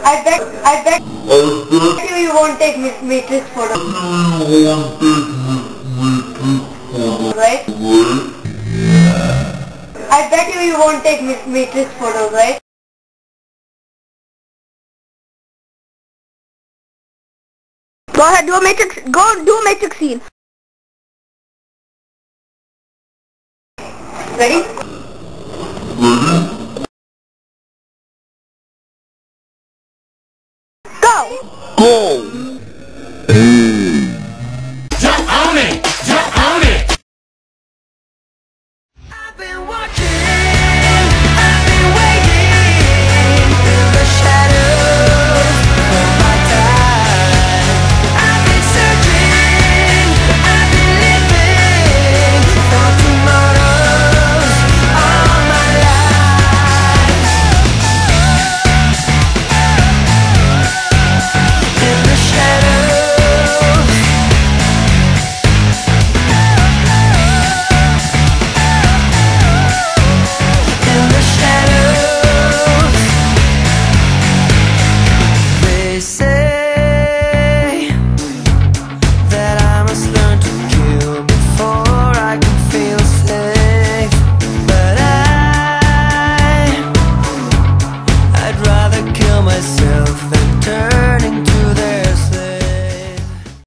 I bet you won't take matrix photo. Right? I bet you won't take matrix photos, right? Go ahead, do a matrix. Go do a matrix scene. Ready? Ready?